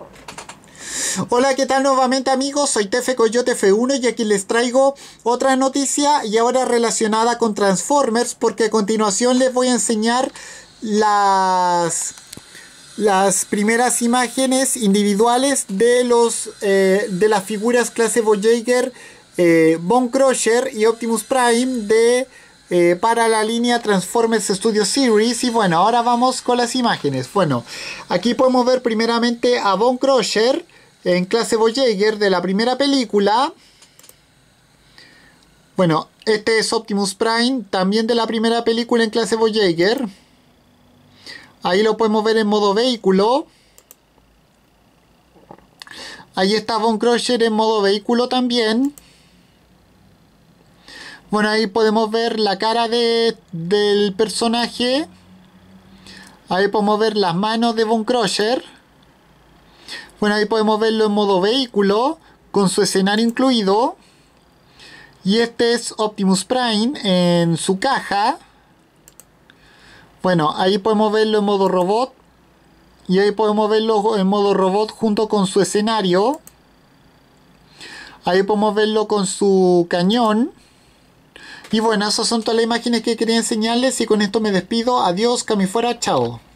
Hola, ¿qué tal nuevamente amigos? Soy Tefe Coyote F1 y aquí les traigo otra noticia y ahora relacionada con Transformers, porque a continuación les voy a enseñar las primeras imágenes individuales de de las figuras clase Voyager, Bone Crusher y Optimus Prime para la línea Transformers Studio Series. Y bueno, ahora vamos con las imágenes. Bueno, aquí podemos ver primeramente a Bone Crusher en clase Voyager de la primera película. Bueno, este es Optimus Prime, también de la primera película en clase Voyager. Ahí lo podemos ver en modo vehículo. Ahí está Bone Crusher en modo vehículo también. Bueno, ahí podemos ver la cara del personaje. Ahí podemos ver las manos de Bone Crusher. Bueno, ahí podemos verlo en modo vehículo, con su escenario incluido. Y este es Optimus Prime en su caja. Bueno, ahí podemos verlo en modo robot. Y ahí podemos verlo en modo robot junto con su escenario. Ahí podemos verlo con su cañón. Y bueno, esas son todas las imágenes que quería enseñarles. Y con esto me despido. Adiós, que me fuera, chao.